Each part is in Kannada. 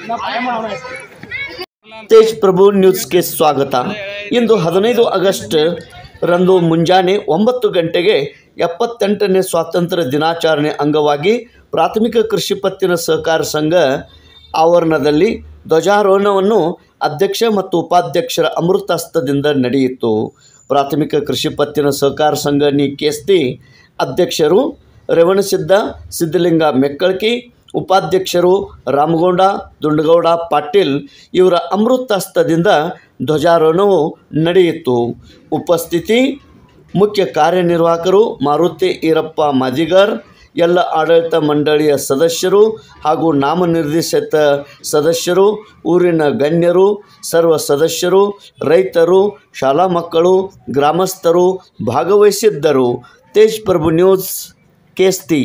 ತೇಜ್ ಪ್ರಭು ನ್ಯೂಸ್ಗೆ ಸ್ವಾಗತ. ಇಂದು 15 ಆಗಸ್ಟ್ ರಂದು ಮುಂಜಾನೆ 9 ಗಂಟೆಗೆ 78ನೇ ಸ್ವಾತಂತ್ರ್ಯ ದಿನಾಚರಣೆ ಅಂಗವಾಗಿ ಪ್ರಾಥಮಿಕ ಕೃಷಿ ಪತ್ತಿನ ಸಹಕಾರ ಸಂಘ ಆವರಣದಲ್ಲಿ ಧ್ವಜಾರೋಹಣವನ್ನು ಅಧ್ಯಕ್ಷ ಮತ್ತು ಉಪಾಧ್ಯಕ್ಷರ ಅಮೃತಹಸ್ತದಿಂದ ನಡೆಯಿತು. ಪ್ರಾಥಮಿಕ ಕೃಷಿ ಪತ್ತಿನ ಸಹಕಾರ ಸಂಘ ಕೇಸ್ತಿ ಅಧ್ಯಕ್ಷರು ರೇವಣಸಿದ್ದ ಸಿದ್ದಲಿಂಗ ಮೆಕ್ಕಳಕಿ, ಉಪಾಧ್ಯಕ್ಷರು ರಾಮಗೌಡ ದುಂಡಗೌಡ ಪಾಟೀಲ್ ಇವರ ಅಮೃತಹಸ್ತದಿಂದ ಧ್ವಜಾರೋಹಣವು ನಡೆಯಿತು. ಉಪಸ್ಥಿತಿ ಮುಖ್ಯ ಕಾರ್ಯನಿರ್ವಾಹಕರು ಮಾರುತಿ ಈರಪ್ಪ ಮಾದಿಗರ್, ಎಲ್ಲ ಆಡಳಿತ ಮಂಡಳಿಯ ಸದಸ್ಯರು ಹಾಗೂ ನಾಮನಿರ್ದೇಶಿತ ಸದಸ್ಯರು, ಊರಿನ ಗಣ್ಯರು, ಸರ್ವ ಸದಸ್ಯರು, ರೈತರು, ಶಾಲಾ ಮಕ್ಕಳು, ಗ್ರಾಮಸ್ಥರು ಭಾಗವಹಿಸಿದ್ದರು. ತೇಜ್ ಪ್ರಭು ನ್ಯೂಸ್, ಕೇಸ್ತಿ.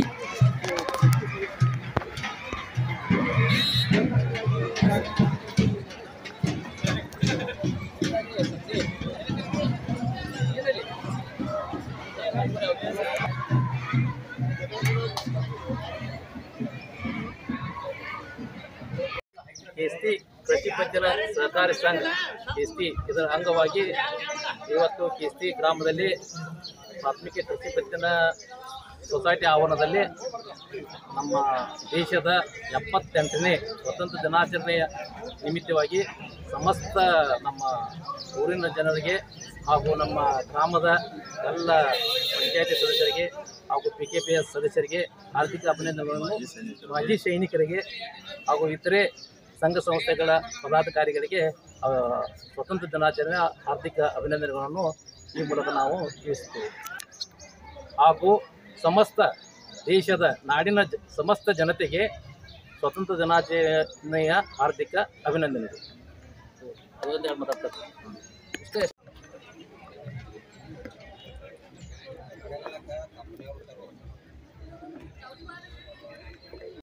ಕೇಸ್ತಿ ಕೃಷಿ ಪತ್ತಿನ ಸಹಕಾರಿ ಸಂಘ ಕೇಸ್ತಿ ಇದರ ಅಂಗವಾಗಿ ಇವತ್ತು ಕೇಸ್ತಿ ಗ್ರಾಮದಲ್ಲಿ ಪ್ರಾಥಮಿಕ ಕೃಷಿ ಪತ್ತಿನ ಸೊಸೈಟಿ ಆವರಣದಲ್ಲಿ ನಮ್ಮ ದೇಶದ 78ನೇ ಸ್ವತಂತ್ರ ದಿನಾಚರಣೆಯ ನಿಮಿತ್ತವಾಗಿ ಸಮಸ್ತ ನಮ್ಮ ಊರಿನ ಜನರಿಗೆ ಹಾಗೂ ನಮ್ಮ ಗ್ರಾಮದ ಎಲ್ಲ ಪಂಚಾಯತಿ ಸದಸ್ಯರಿಗೆ ಹಾಗೂ PKPS ಸದಸ್ಯರಿಗೆ ಹಾರ್ದಿಕ ಅಭಿನಂದನೆಗಳನ್ನು, ಮಾಜಿ ಸೈನಿಕರಿಗೆ ಹಾಗೂ ಇತರೆ ಸಂಘ ಸಂಸ್ಥೆಗಳ ಪದಾಧಿಕಾರಿಗಳಿಗೆ ಸ್ವತಂತ್ರ ದಿನಾಚರಣೆಯ ಹಾರ್ದಿಕ ಅಭಿನಂದನೆಗಳನ್ನು ಈ ಮೂಲಕ ನಾವು ತಿಳಿಸುತ್ತೇವೆ. ಹಾಗೂ ಸಮಸ್ತ ದೇಶದ ನಾಡಿನ ಸಮಸ್ತ ಜನತೆಗೆ ಸ್ವತಂತ್ರ ದಿನಾಚರಣೆಯ ಹಾರ್ದಿಕ ಅಭಿನಂದನೆಗಳು. ಅದೊಂದು ಮಾತಾಡ್ತಾರೆ.